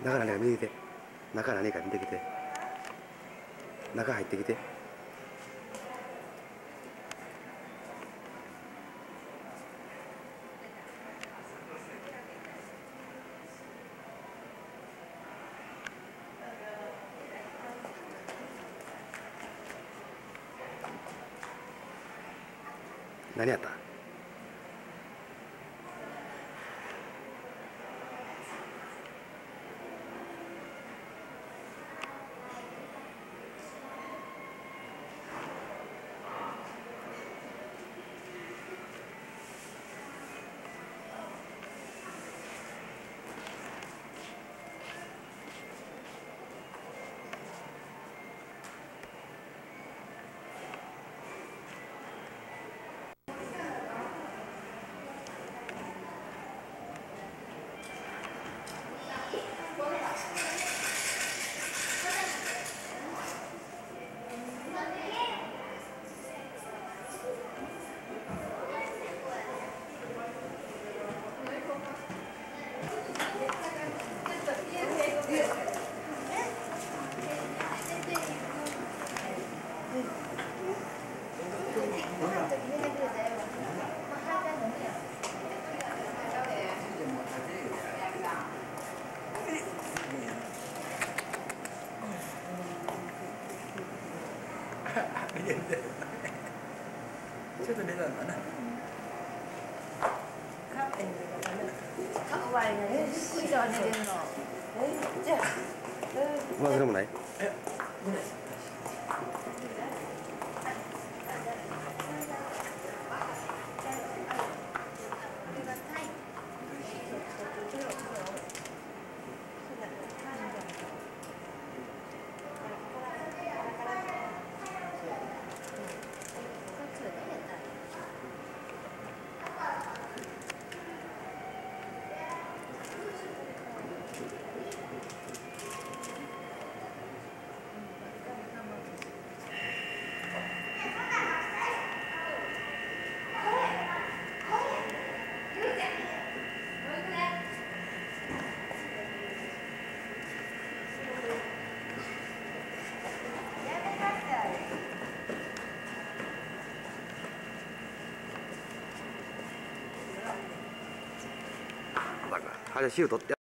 中何か見てきて。中何か見てきて。中入ってきて。何やった？ ちょっと出たんだな。 怖いね。ゆっくりとは寝てるの。じゃあ。 まずでもない。はじゃシール取って。